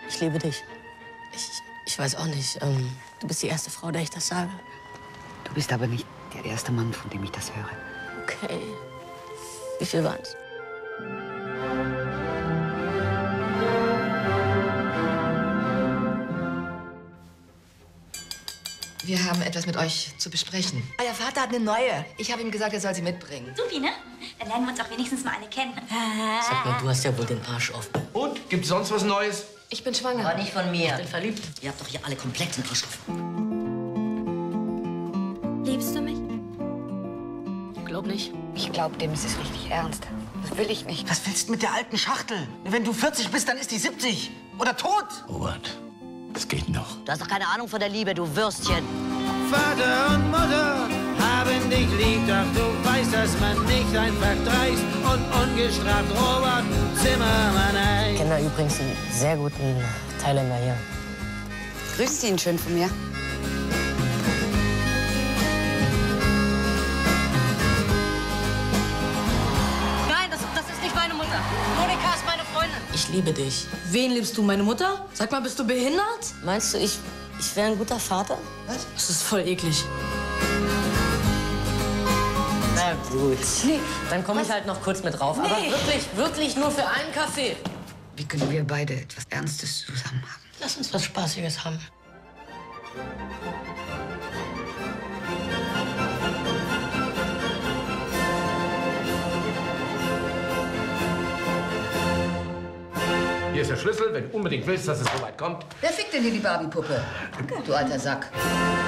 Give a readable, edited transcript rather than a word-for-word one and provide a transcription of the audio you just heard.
Ich liebe dich. Ich weiß auch nicht. Du bist die erste Frau, der ich das sage. Du bist aber nicht der erste Mann, von dem ich das höre. Okay. Wie viel waren's? Wir haben etwas mit euch zu besprechen. Euer Vater hat eine neue. Ich habe ihm gesagt, er soll sie mitbringen. Supi, ne? Dann lernen wir uns auch wenigstens mal alle kennen. Sag mal, du hast ja wohl den Arsch offen. Und? Gibt's sonst was Neues? Ich bin schwanger. Aber nicht von mir. Ich bin verliebt. Ihr habt doch hier alle komplett den Arsch offen. Liebst du mich? Glaub nicht. Ich glaube, dem ist es richtig ernst. Das will ich nicht. Was willst du mit der alten Schachtel? Wenn du 40 bist, dann ist die 70. Oder tot. Robert, das geht noch. Du hast doch keine Ahnung von der Liebe, du Würstchen. Vater und Mutter haben dich lieb, doch du weißt, dass man nicht einfach dreist und ungestraft Robert Zimmermann heißt. Ich kenne da übrigens einen sehr guten Thailänder hier. Grüßt ihn schön von mir. Nein, das ist nicht meine Mutter. Monika ist meine Freundin. Ich liebe dich. Wen liebst du, meine Mutter? Sag mal, bist du behindert? Meinst du, ich wäre ein guter Vater? Was? Das ist voll eklig. Na gut. Nee. Dann komme ich halt noch kurz mit drauf. Nee. Aber wirklich nur für einen Kaffee. Wie können wir beide etwas Ernstes zusammen haben? Lass uns was Spaßiges haben. Hier ist der Schlüssel, wenn du unbedingt willst, dass es so weit kommt. Wer fickt denn hier die Barbie-Puppe? Du alter Sack.